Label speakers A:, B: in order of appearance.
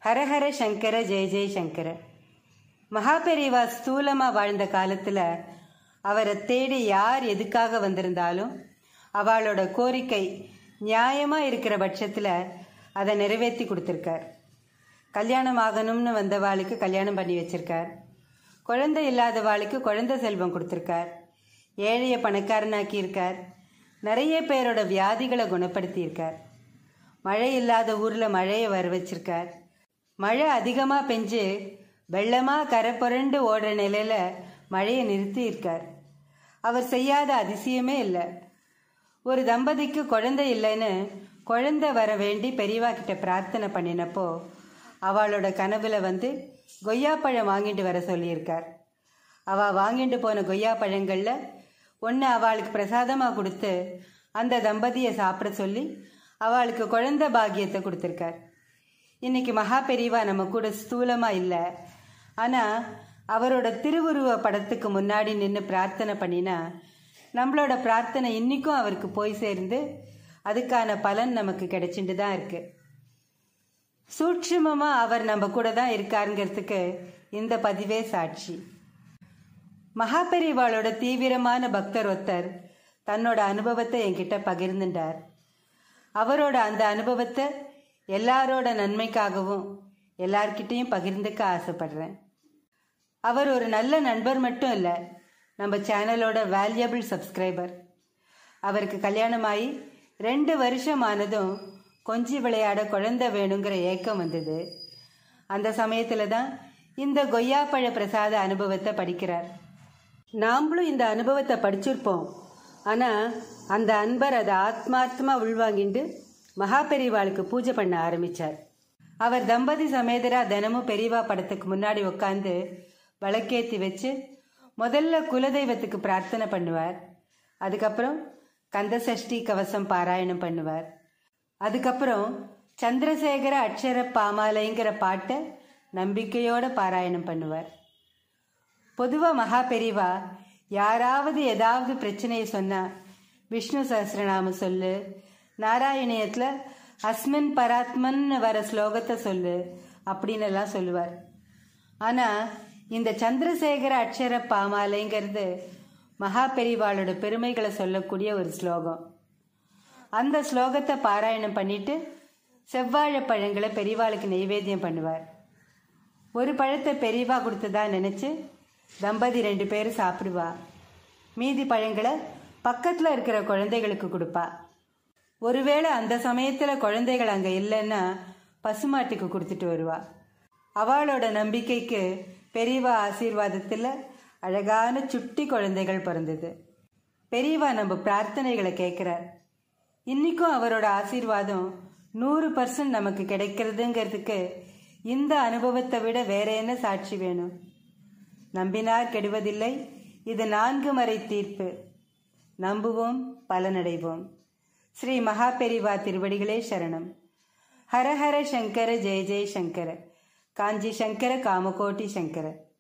A: ஹரஹர சங்கர ஜெய ஜெய சங்கர. மகாபெரிவா ஸ்தூலமாக வாழ்ந்த காலத்தில் அவரை தேடி யார் எதுக்காக வந்திருந்தாலும் அவளோட கோரிக்கை நியாயமாக இருக்கிற பட்சத்தில் அதை நிறைவேற்றி கொடுத்துருக்கார். கல்யாணம் ஆகணும்னு வந்தவாளுக்கு கல்யாணம் பண்ணி வச்சிருக்கார். குழந்தை இல்லாதவாளுக்கு குழந்தை செல்வம் கொடுத்துருக்கார். ஏழைய பணக்காரனாக்கியிருக்கார். நிறைய பேரோட வியாதிகளை குணப்படுத்தியிருக்கார். மழை இல்லாத ஊரில் மழையை வர வச்சிருக்கார். மழை அதிகமாக பெஞ்சு வெள்ளமாக கரை புரண்டு ஓடுற நிலையில் மழையை நிறுத்தியிருக்கார். அவர் செய்யாத அதிசயமே இல்லை. ஒரு தம்பதிக்கு குழந்தை இல்லைன்னு குழந்தை வர வேண்டி பெரியவா கிட்ட பிரார்த்தனை பண்ணினப்போ அவளோட கனவுல வந்து கொய்யாப்பழம் வாங்கிட்டு வர சொல்லியிருக்கார். அவள் வாங்கிட்டு போன கொய்யா பழங்களில் ஒன்று அவளுக்கு பிரசாதமாக கொடுத்து அந்த தம்பதியை சாப்பிட சொல்லி அவளுக்கு குழந்தை பாக்கியத்தை கொடுத்துருக்கார். இன்னைக்கு மகா பெரியவா நம்ம கூட ஸ்தூலமாக இல்லை. ஆனால் அவரோட திருவுருவ படத்துக்கு முன்னாடி நின்று பிரார்த்தனை பண்ணினா நம்மளோட பிரார்த்தனை இன்றைக்கும் அவருக்கு போய் சேர்ந்து அதுக்கான பலன் நமக்கு கிடைச்சிட்டு தான் இருக்குது. சூட்சுமமாக அவர் நம்ம கூட தான் இருக்காருங்கிறதுக்கு இந்த பதிவே சாட்சி. மகாபெரிவாளோட தீவிரமான பக்தர் ஒருத்தர் தன்னோட அனுபவத்தை என்கிட்ட பகிர்ந்துட்டார். அவரோட அந்த அனுபவத்தை எல்லாரோட நன்மைக்காகவும் எல்லார்கிட்டையும் பகிர்ந்துக்க ஆசைப்படுறேன். அவர் ஒரு நல்ல நண்பர் மட்டும் இல்லை, நம்ம சேனலோட வேல்யூபிள் சப்ஸ்கிரைபர். அவருக்கு கல்யாணமாகி 2 வருஷம் ஆனதும் கொஞ்சி விளையாட குழந்தை வேணுங்கிற ஏக்கம் வந்தது. அந்த சமயத்தில் தான் இந்த கொய்யாப்பழ பிரசாத அனுபவத்தை படிக்கிறார். நாம்ளும் இந்த அனுபவத்தை படிச்சிருப்போம். ஆனால் அந்த அன்பர் அதை ஆத்மார்த்தமாக உள்வாங்கிட்டு மகாபெரிவாளுக்கு பூஜை பண்ண ஆரம்பித்தார். அவர் தம்பதி சமேதராக தினமும் பெரியவா படத்துக்கு முன்னாடி உட்காந்து விளக்கேற்றி வச்சு முதல்ல குலதெய்வத்துக்கு பிரார்த்தனை பண்ணுவார். அதுக்கப்புறம் கந்தசஷ்டி கவசம் பாராயணம் பண்ணுவார். அதுக்கப்புறம் சந்திரசேகர அட்சர பாமாலைங்கிற பாட்டை நம்பிக்கையோடு பாராயணம் பண்ணுவார். பொதுவாக மகாபெரிவா யாராவது ஏதாவது பிரச்சனையை சொன்னால் விஷ்ணு சஹஸ்ரநாமம் சொல்லு, நாராயணியத்தில் அஸ்மின் பராத்மன் வர ஸ்லோகத்தை சொல்லு அப்படின்னு எல்லாம் சொல்லுவார். ஆனால் இந்த சந்திரசேகர அட்சர பாமாலைங்கிறது மகாபெரிவாளோட பெருமைகளை சொல்லக்கூடிய ஒரு ஸ்லோகம். அந்த ஸ்லோகத்தை பாராயணம் பண்ணிட்டு செவ்வாழை பழங்களை பெரியவாளுக்கு நெய்வேத்தியம் பண்ணுவார். ஒரு பழத்தை பெரியவா கொடுத்ததா நினச்சி தம்பதி 2 பேரும் சாப்பிடுவா. மீதி பழங்களை பக்கத்தில் இருக்கிற குழந்தைகளுக்கு கொடுப்பா. ஒருவேளை அந்த சமயத்தில் குழந்தைகள் அங்கே இல்லைன்னா பசுமாட்டுக்கு கொடுத்துட்டு வருவா. அவளோட நம்பிக்கைக்கு பெரியவா ஆசீர்வாதத்தில் அழகான சுட்டி குழந்தைகள் பிறந்தது. பெரியவா நம்ம பிரார்த்தனைகளை கேட்குறார். இன்றைக்கும் அவரோட ஆசீர்வாதம் 100% நமக்கு கிடைக்கிறதுங்கிறதுக்கு இந்த அனுபவத்தை விட வேற என்ன சாட்சி வேணும்? நம்பினார் கெடுவதில்லை, இது 4 மறை தீர்ப்பு. நம்புவோம், பலனடைவோம். ஸ்ரீ மகாபெரிவா திருவடிகளே சரணம். ஹரஹர சங்கர ஜெய ஜெய சங்கர. காஞ்சி சங்கர காமகோட்டி சங்கர.